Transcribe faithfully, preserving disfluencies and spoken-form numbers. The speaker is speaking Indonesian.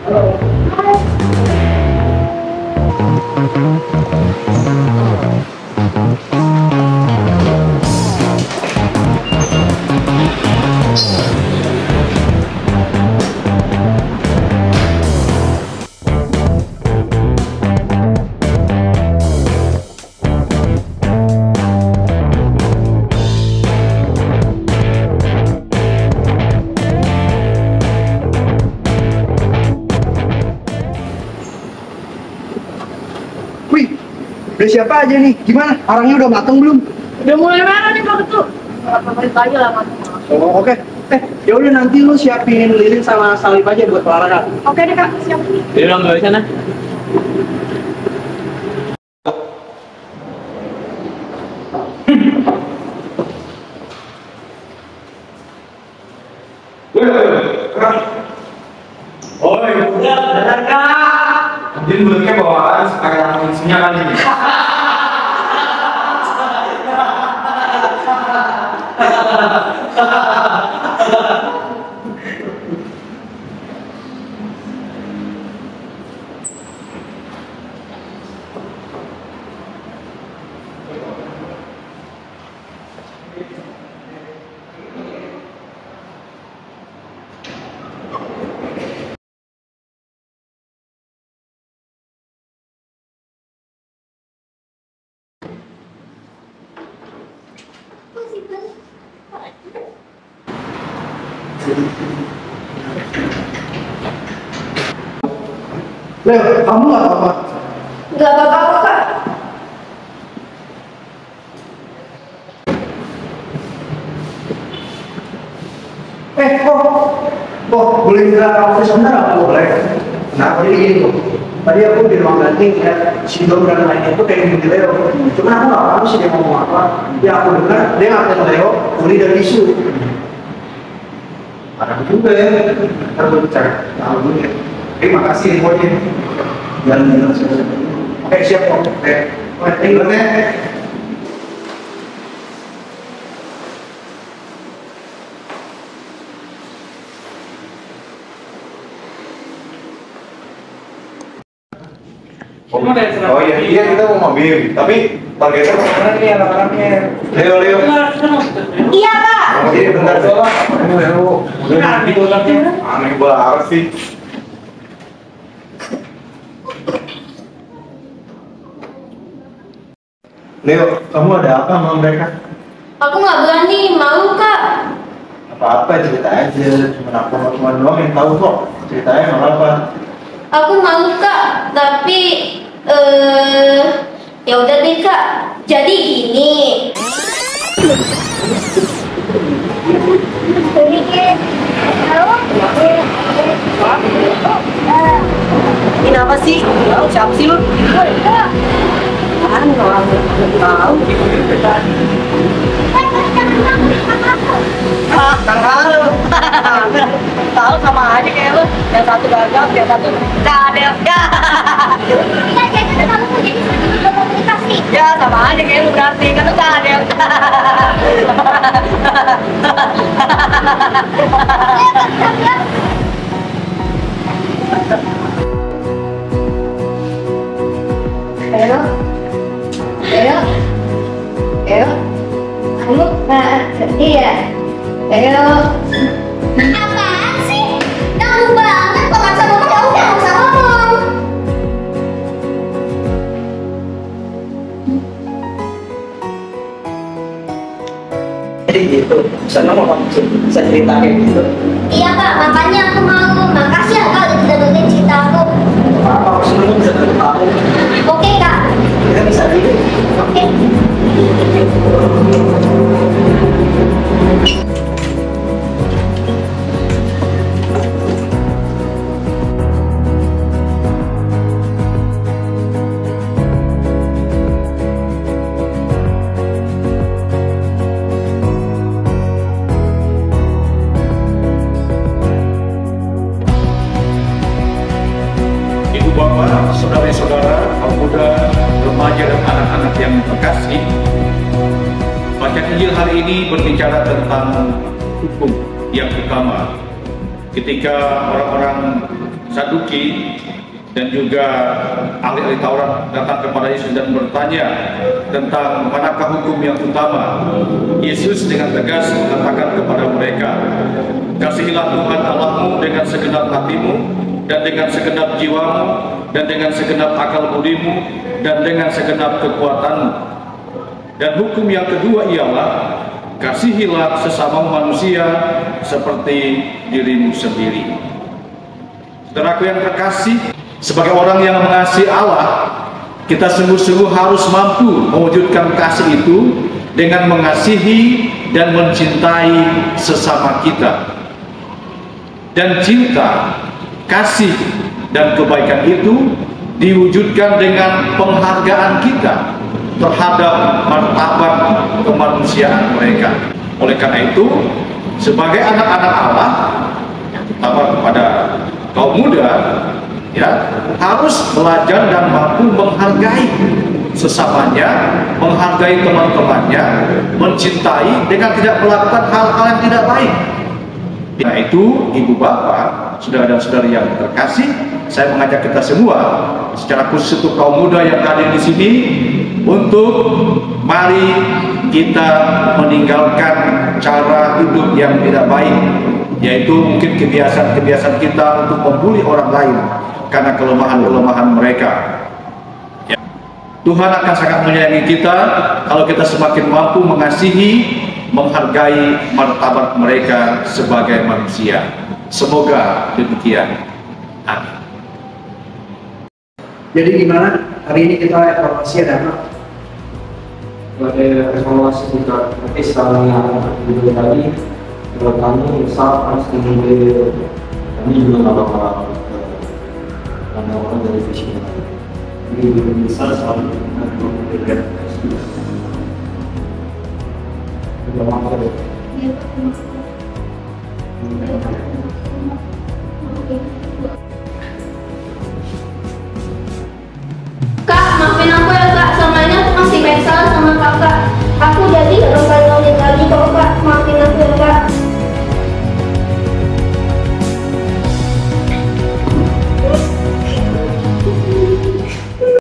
Udah siapa aja nih? Gimana? Orangnya udah mateng belum? Udah mulai merah nih Pak Ketua. Favorit aja lah mateng. Oh oke. Okay. Eh ya udah nanti lu siapin lilin sama salib aja buat olahraga. Oke deh Kak, siap. Jadi ulang dulu di sana. Oi, udah, benar Kak. Jadi mulutnya bawaan pakai tangan isinya kali ini. Leo, kamu nggak apa-apa? Nggak apa-apa Kak. Eh kok, kok boleh minta kafe sebentar nggak? Boleh. Nah jadi gini tuh. Tadi aku di ruang ganti ya, si Dom dan lain itu kayak gini Leo. Cuman aku nggak paham sih dia ngomong apa. Ya aku dengar dia ngatain Leo bully dan isu. Parah juga ya. Ntar gue cari tahu dulu ya. Terima kasih infonya. Jangan bilang selesai. Oke siap kok. Oke. Oke, tinggal ya. Oh, oh iya, iya kita mau mobil, tapi targetnya kemana nih anak-anaknya? Leo, Leo. Iya Kak. Mau jadi bentar doang. Ini Leo, udah gitu kan? Aneh banget sih. Leo, kamu ada apa sama mereka? Aku nggak berani, malu Kak. Apa-apa cerita aja, cuma aku sama teman doang yang tahu kok. Ceritanya nggak apa-apa. Aku malu Kak, tapi eh ya udah deh Kak. Jadi gini. Ini apa sih? Siapa sih lu? Kan orang tahu. Ah, tahu. Tahu sama aja kayak lu. Yang satu gagal, yang satu cadel. Ya. Iya, jadi kamu mau jadi seperti komunikasi. Ya, sama aja kayak lu berarti kan lu cadel. Ayo, ayo, ayo, kamu nggak ngerti ya? Ayo. Apaan sih? Kamu banget kok nggak bisa ngomong, ya udah nggak usah ngomong. Jadi gitu, bisa ngomong bisa cerita kayak gitu. Iya Kak, makanya aku mau. Makasih ya Kak udah dengerin cerita aku. Apa aku seneng bisa tahu. Oke Kak. Kita bisa gitu. Oke. Ibu bapak, saudara-saudara, pemuda, remaja dan anak-anak yang terkasih, bacaan Injil hari ini berbicara tentang hukum yang utama. Ketika orang-orang Saduki dan juga ahli-ahli Taurat datang kepada Yesus dan bertanya tentang manakah hukum yang utama. Yesus dengan tegas mengatakan kepada mereka, kasihilah Tuhan Allahmu dengan segenap hatimu dan dengan segenap jiwamu dan dengan segenap akal budimu dan dengan segenap kekuatanmu. Dan hukum yang kedua ialah kasihilah sesama manusia seperti dirimu sendiri. Saudaraku yang terkasih, sebagai orang yang mengasihi Allah, kita sungguh-sungguh harus mampu mewujudkan kasih itu dengan mengasihi dan mencintai sesama kita. Dan cinta, kasih, dan kebaikan itu diwujudkan dengan penghargaan kita terhadap martabat kemanusiaan mereka. Oleh karena itu, sebagai anak-anak Allah, terutama kepada kaum muda, ya, harus belajar dan mampu menghargai sesamanya, menghargai teman-temannya, mencintai dengan tidak melakukan hal-hal yang tidak baik. Nah itu, ibu bapak, saudara dan saudari yang terkasih, saya mengajak kita semua, secara khusus untuk kaum muda yang hadir di sini, untuk mari kita meninggalkan cara hidup yang tidak baik, yaitu mungkin kebiasaan-kebiasaan kita untuk membuli orang lain karena kelemahan-kelemahan mereka. Ya. Tuhan akan sangat menyayangi kita kalau kita semakin mampu mengasihi, menghargai martabat mereka sebagai manusia. Semoga demikian. Amin. Jadi gimana hari ini kita evaluasi ada apa? Pada evaluasi juga nanti setelah yang video tadi, kalau kami misal harus dimulai, kami juga nggak bakal ada orang dari visi yang lain. Jadi misal selalu memberikan sudah maaf ya.